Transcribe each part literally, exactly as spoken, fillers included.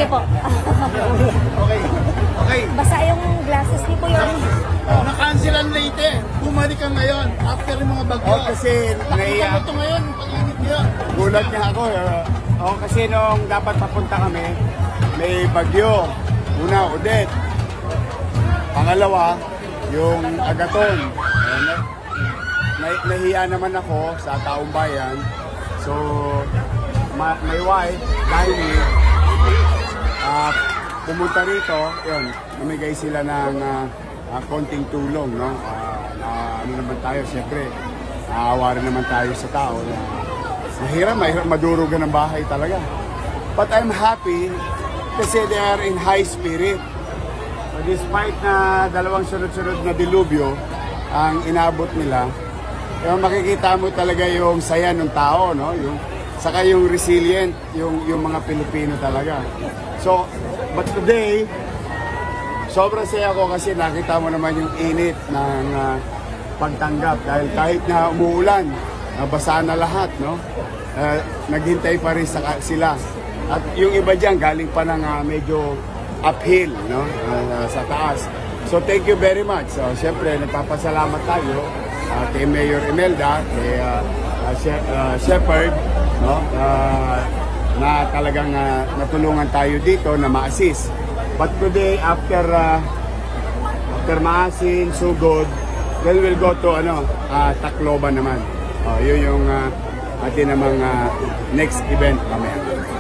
Sige po. Okay. Okay. Basta yung glasses ni po yun. Oh, na-cancelan Leyte. Bumalik ka ngayon after yung mga bagyo. Oh, kasi Nakita naiya. mo ito ngayon, pag-init niya. Gulat niya ako. Uh, oh, kasi nung dapat papunta kami, may bagyo. Una, Odette. Pangalawa, yung Agaton. Eh, na, na, nahiya naman ako sa taong bayan. So, ma, my wife, dahil uh, pumunta rito, yun, namigay sila ng uh, uh, konting tulong, no? Uh, na ano naman tayo, siyempre, naawa rin naman tayo sa tao. Na, mahirap, mahirap madurugan ng bahay talaga. But I'm happy kasi they are in high spirit. Despite na dalawang sunod-sunod na dilubyo ang inabot nila, yung makikita mo talaga yung saya ng tao, no? Yung, saka yung resilient, yung, yung mga Pilipino talaga. So, but today, sobrang saya ko kasi nakita mo naman yung init ng uh, pagtanggap. Dahil kahit na umuulan, nabasa na lahat, no? Uh, naghintay pa rin sa, sila. At yung iba dyan, galing pa ng uh, medyo uphill, no? Uh, sa taas. So, thank you very much. So, siyempre, nagpapasalamat tayo uh, kay Mayor Imelda, kay uh, uh, She uh, Shepherd, no? Uh, na talagang uh, natulungan tayo dito na ma-assist. But today, after uh, after Maasin, Sugod, then we'll go to ano, uh, Tacloban naman. Uh, yun yung uh, atin namang uh, next event mamaya.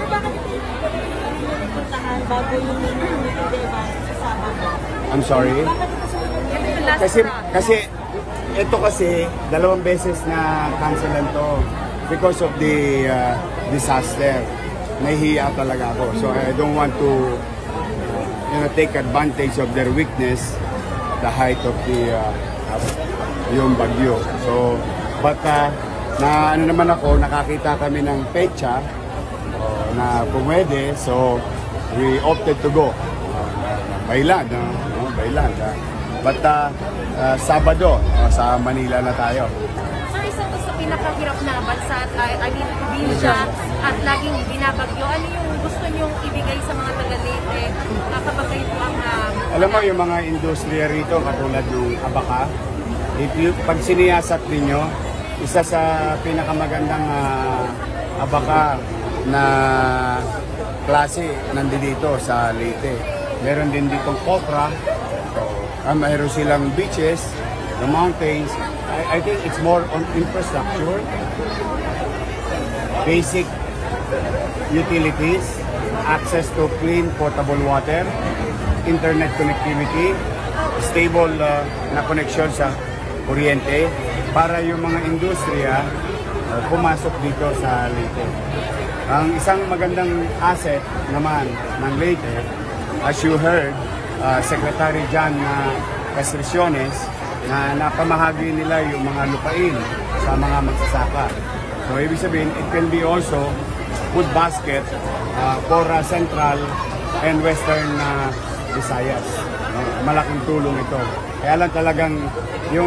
I'm sorry. Kasi kasi ito kasi dalawang beses na cancelan to because of the uh, disaster. Nahihiya talaga ako. So I don't want to uh, you know, take advantage of their weakness, the height of the uh, yung bagyo. So but uh, na ano naman ako, nakakita kami ng pecha uh, na pumwede. So we opted to go. Uh, Bailad, no? No? Bailad. Uh, but uh, uh, Sabado, uh, sa Manila na tayo. Sir, isa to sa pinakahirap na bansa at I mean, probinsya at laging binabagyo. Ano yung gusto nyong ibigay sa mga taga-Leyte uh, kapag kayo po ang... Uh, Alam mo, yung mga industriya rito, katulad ng Abaca, if you, pag siniyasat ninyo, isa sa pinakamagandang uh, Abaca na klase nandito sa Leyte. Meron din ditong Copra, uh, mayroon silang beaches, the mountains. I, I think it's more on infrastructure, basic utilities, access to clean potable water, internet connectivity, stable uh, na connection sa kuryente para yung mga industriya uh, pumasok dito sa Leyte. Ang isang magandang asset naman ng Leyte, as you heard, uh, Secretary Jan uh, Castriciones, na napamahagi nila yung mga lupain sa mga magsasaka. So, ibig sabihin, it can be also food basket uh, for uh, Central and Western uh, Visayas. Uh, malaking tulong ito. Kaya lang talagang yung,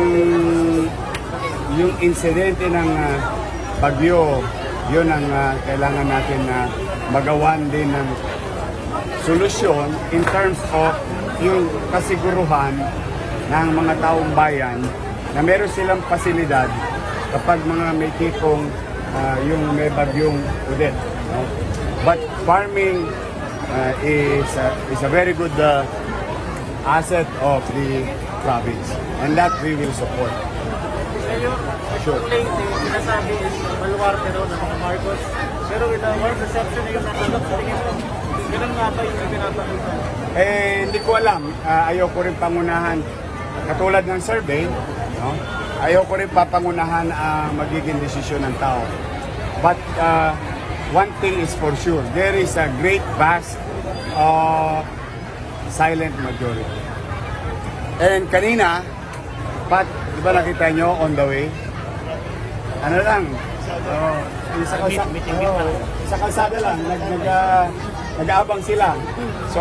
yung insidente ng uh, bagyo, yun ang uh, kailangan natin na uh, magawan din ng solusyon in terms of yung kasiguruhan ng mga taong bayan na meron silang pasilidad kapag mga may tipong uh, yung may bagyong Odette. No? But farming uh, is, uh, is a very good uh, asset of the province and that we will support. Sure. Leyte, sinasabi is baluarte raw ng mga Marcos. Pero with the war perception na yung nakalap sa tingin mo, ganun nga ba yung pinapakita? Eh, hindi ko alam. Uh, ayoko rin pangunahan. Katulad ng survey, no? Ayoko rin papangunahan ang uh, magiging desisyon ng tao. But uh, one thing is for sure, there is a great vast uh, silent majority. And kanina, Pat, di ba nakita nyo on the way? Ano lang, uh, sa, kalsa, oh, sa kalsada lang, nag, nag, uh, nag-aabang sila. So,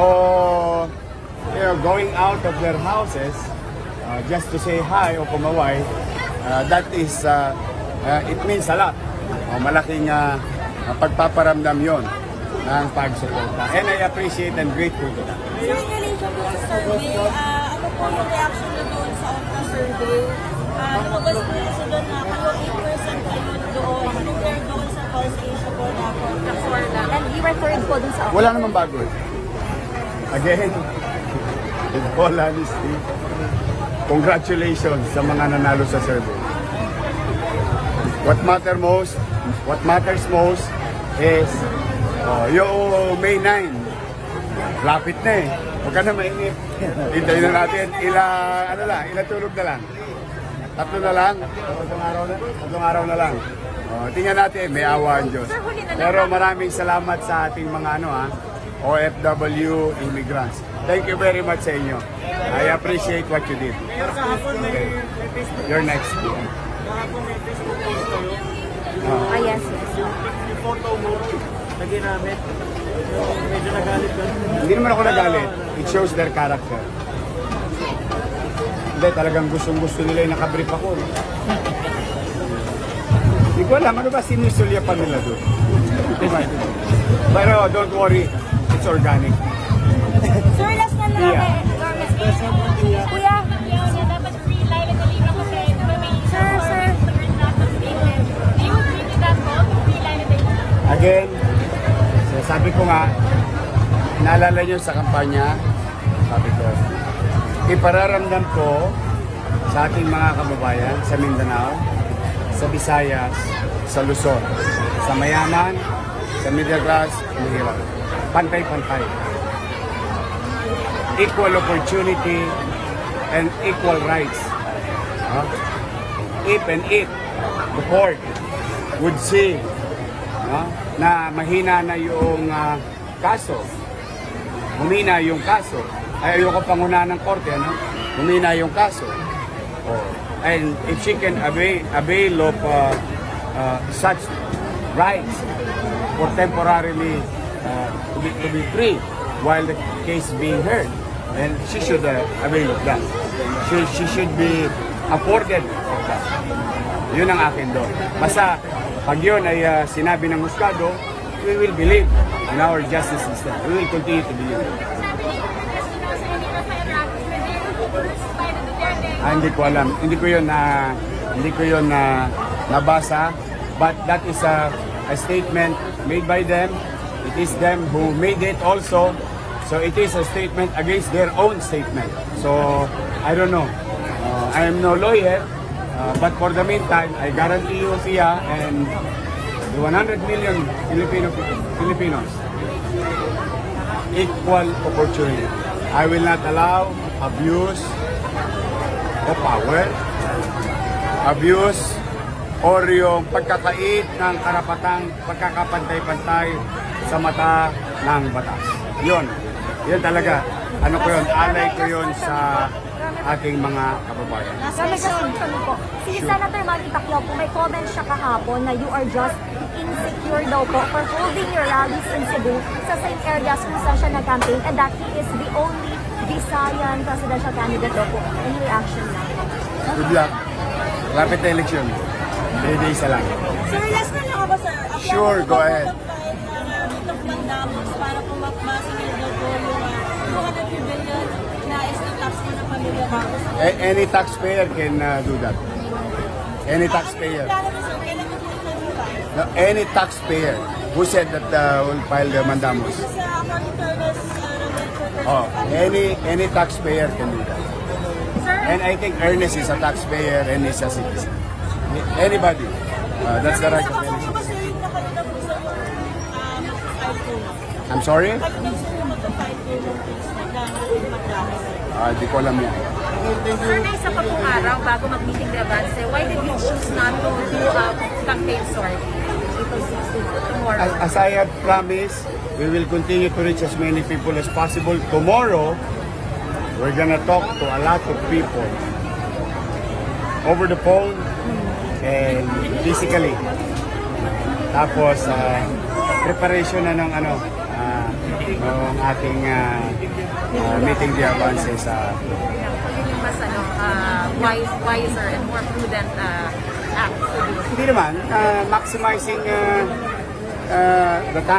you know, going out of their houses, uh, just to say hi o kumaway, uh, that is, uh, uh, it means a lot. Uh, malaking uh, pagpaparamdam yon. ng pagsuporta. And I appreciate and grateful to that. So, in relation to sa survey, ah, ano po yung reaction niyo doon sa Okta survey? Ah, lumabas po kasi doon na kayo eight percent kayo doon, compare doon sa Pulse Asia po na po. And you were third po dun sa Wala namang bago eh. Again, in all honesty, congratulations sa mga nanalo sa survey. What matter most, what matters most is oh, yung May ninth. Lapit na eh. Huwag ka na mainit. Hintayin na natin. Ila, ano lang, ilang tulog na lang. Tatlo na lang. Tatlong araw na, tatlong araw na lang. Oh, tingnan natin, may awa ang Diyos. Pero maraming salamat sa ating mga ano ha, O F W immigrants. Thank you very much sa inyo. I appreciate what you did. Mayor, kahapon may, may Facebook You're next. kahapon may Facebook post kayo. Ah, yes, yes. Yung, yung photo mo na ginamit, yung medyo nagalit ka. Hindi naman ako nagalit. It shows their character. Hindi, talagang gustong-gusto nila yung nakabrief ako. No? Hindi ko alam, ano ba sinusulya pa nila doon? Diba? Pero don't worry, it's organic. Sir, last na lang. Yeah. Kuya, dapat free live at the libro kasi may Sir, sir. Again, so sabi ko nga, naalala nyo sa kampanya, sabi ko, ipararamdam ko sa ating mga kababayan sa Mindanao, sa Visayas, sa Luzon, sa mayaman, sa middle class, mahirap. Pantay-pantay. Equal opportunity and equal rights. Huh? If and if the court would see no, na mahina na yung uh, kaso, humina yung kaso, ay ayoko panguna ng korte, ano? Humina yung kaso. Oh. And if she can avail, avail of uh, uh, such rights for temporarily uh, to, be, to be free while the case being heard, and she should uh, avail of that. She, she should be afforded of that. Yun ang akin doon. Basta, pag yun ay uh, sinabi ng Muscado, we will believe in our justice system. We will continue to believe. Ah, hindi ko alam. Hindi ko yun na hindi ko yun na nabasa. But that is a, a statement made by them. It is them who made it also. So it is a statement against their own statement. So I don't know. Uh, I am no lawyer. Uh, but for the meantime, I guarantee you, Pia, and the one hundred million Filipino Filipinos, equal opportunity. I will not allow abuse of power, abuse, or yung pagkakait ng karapatang pagkakapantay-pantay sa mata ng batas. Yun. Yun talaga. Ano ko yun? Alay ko yun sa ating mga kababayan. Kami kasi tanong po, si Senator Manny Pacquiao po, may comment siya kahapon na you are just insecure daw po for holding your rallies in Cebu sa same areas kung saan siya nag-campaign and that he is the only Visayan presidential candidate daw po. Any reaction na? Good luck. Lapit na eleksyon. three days na lang. Sir, last na lang ako, sir. Apply Sure, ako go sa ahead. pagpapayag ng uh, Bit of Mandamos para po masingil daw po yung uh, two hundred billion na estate tax po ng pamilya Marcos. A- any taxpayer can uh, do that. Any taxpayer. Ano yung plano mo, sir? Kailan mo pinag-notify? No, any taxpayer who said that uh, will file the mandamos. Sa according to Ernest, uh, Ernest, Oh, any any taxpayer can do that. And I think Ernest is a taxpayer and is a citizen. Anybody. Uh, that's the right of any Sa citizen. sir, yung nakalita po sa yung uh, mag-file po. I'm sorry? Kalita po sir yung mag-file po yung case na Mandamos. Ah, di ko alam yan. Sir, may isa pa pong araw bago mag-meeting the advance, why did you choose not to do a campaign sortie? Tomorrow. As, as I have promised, we will continue to reach as many people as possible. Tomorrow, we're gonna talk to a lot of people over the phone and physically. Tapos, uh, preparation na ng ano, uh, ng ating uh, uh, meeting the advance sa Yun yung mas ano, uh, wise, wiser and more prudent uh, act to do. hindi naman, uh, maximizing uh, uh, the time.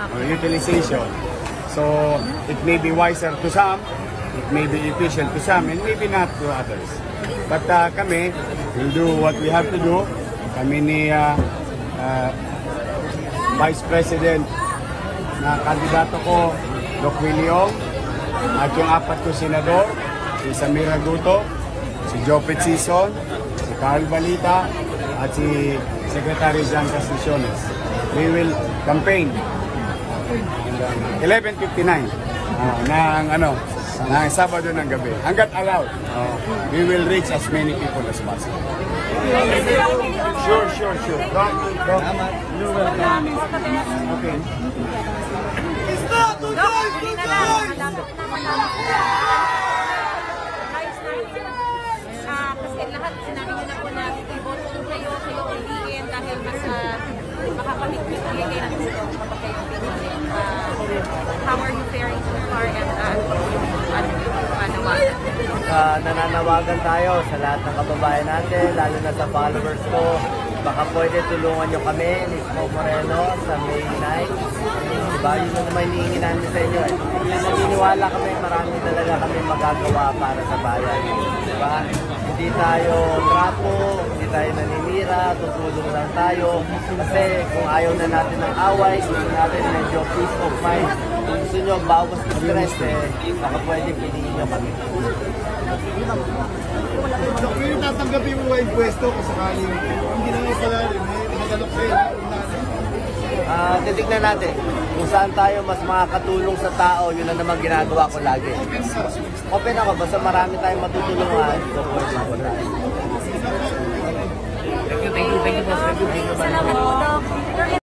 or utilization. So it may be wiser to some, it may be efficient to some, and maybe not to others. But uh, kami, we'll do what we have to do. Kami ni uh, uh, Vice President na kandidato ko, Doc Williong, at yung apat ko senador, si Samir Aguto, si Jopet Sison, si Carl Balita, at si Secretary Jan Casticiones. We will campaign eleven fifty-nine uh, ng ano, ng Sabado ng gabi. Hanggat allowed, uh, we will reach as many people as possible. Sure, sure, sure. Doc, Doc, you're welcome. Okay. Dok, huli na lang. Malapit na malapit na. Ayos natin. Ah, kasi lahat sinabi niyo na po na iboto kayo, kayo uliin dahil mas uh, makakamit-mit kayo kayo ng gusto kapag kayo pinili. Ah, how are you faring so far and uh, ano yung panawagan? Uh, nananawagan tayo sa lahat ng kababayan natin, lalo na sa followers ko. Baka pwede tulungan nyo kami ni Smoke Moreno sa May ninth. Diba? Yun yung naman hinihingi namin sa inyo. Eh. Naniniwala kami, marami talaga kami magagawa para sa bayan. Diba? Hindi tayo trapo, hindi tayo naninira, tutulong lang tayo. Kasi kung ayaw na natin ng away, gusto natin medyo peace of mind. Kung gusto nyo bawas ng stress, eh, baka pwede piliin nyo kami. So, kung tatanggapin mo yung pwesto kung sakali, hindi naman pala, may nagalok sa'yo. Ah, titignan natin kung saan tayo mas makakatulong sa tao, yun ang naman ginagawa ko lagi. Open ako, basta marami tayong matutulungan. So, pwede po tayo. Salamat po, Doc.